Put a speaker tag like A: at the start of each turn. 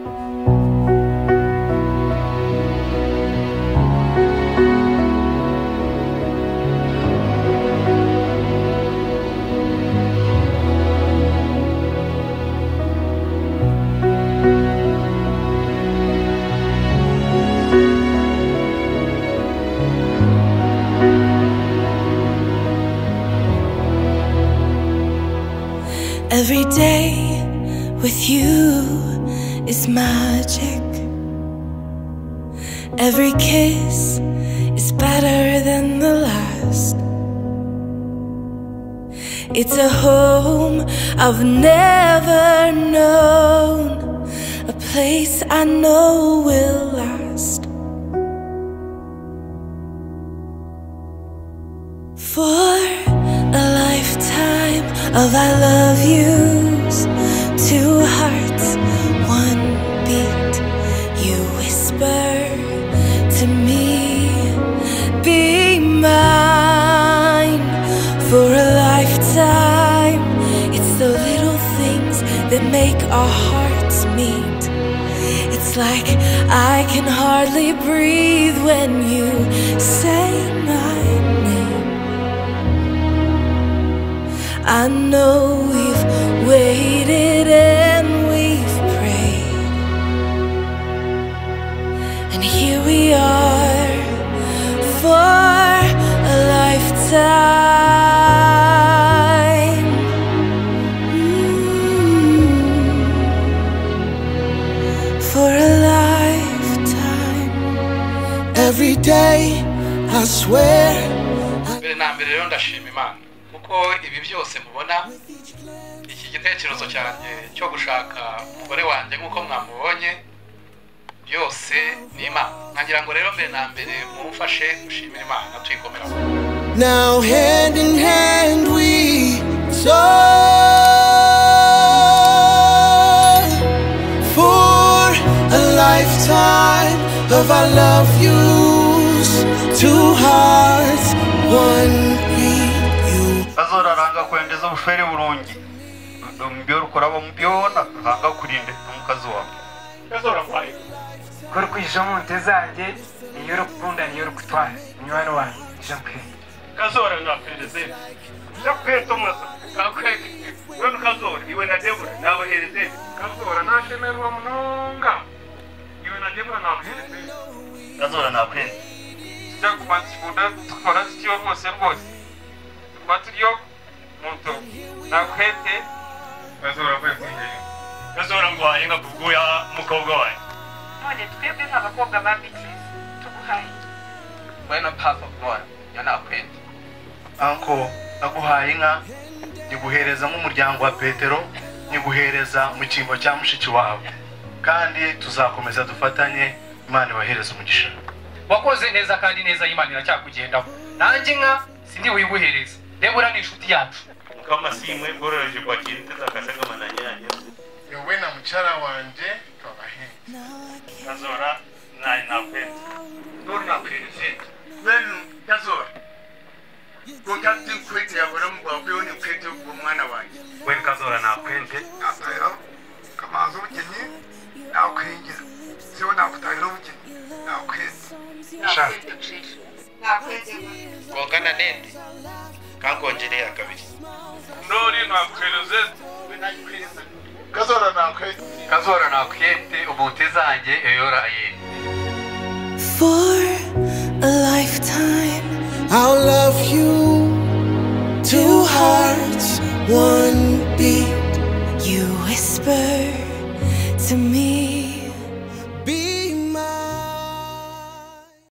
A: Every day with you is magic. Every kiss is better than the last. It's a home I've never known, a place I know will last. For a lifetime of I love yous, two hearts, one beat. You whisper to me, be mine. For a lifetime, it's the little things that make our hearts meet. It's like I can hardly breathe when you say my name. I know we've waited and we've prayed, and here we are for a lifetime. For a lifetime.
B: Every day I swear.
C: Kuko ibi byose mubona, iki gitekerezo cyanjye cyo gushaka umugore wanjye nkuko mwamubonye byose ni Imana. Nkagira ngo rero mbere na mbere mumfashe gushimira Imana tuyikomera.
B: Now hand in hand we soar for a lifetime of I love yous, two hearts, one beat.
D: Azora ranga kwendeza ubufere burungi mbyo ukoraba mbyona ranga kurinde umukazi wawe.
E: Azora kwaye kuri kwijamo ntezange iyo rukunda niyo rukutwara nywano wanjye jampe. Kazora nakwendeze yakweto masa kakweke wano kazora iwe na Debrah nabahereze. Kazora nashemerwa munonga iwe na Debrah nabahereze.
D: Kazora nakwende
E: ndakubanzikunda tukora cyo rwose rwose Matrio Monto nakwete. Kazora kwekwiye Kazora ngwaye ngakuguya mukobwa wawe.
F: None twebwe nk'abakobwa babiki tuguhaye
C: When a path of God yanakwende.
D: Anko naguhaye inka niguhereza nk'umuryango wa Petero, niguhereza mu cyimbo cya mushiki wawe, kandi tuzakomeza dufatanye. Imana ibahereza umugisha.
E: Wakoze neza kandi neza, Imana iracyakugendaho. Nanjye nka sindi wiguhereza. Debrah ni inshuti yacu.
D: Kama simwe ngororeje kwa kintu takasanga mananyanya.
G: Yewe na mchara wanje twabahe.
D: Kazora nakwende.
G: Ndori nakweze. Wenu Kazora. Kontakti kwete yabona mugwawe ni kwete umwana wanje.
D: Wen Kazora nakwende.
G: Ataya. Kamazo bukeni nakwingira. Sibo nakutahira bukeni. Nakweze.
F: nakwete
C: Gongana nende kangongereye akabiri.
E: Ndori nakweze
G: Kazora nakweze.
D: Kazora nakwete ubutezange eyora aye.
A: For a lifetime
B: I'll love you, two hearts, one beat.
A: you whisper to me.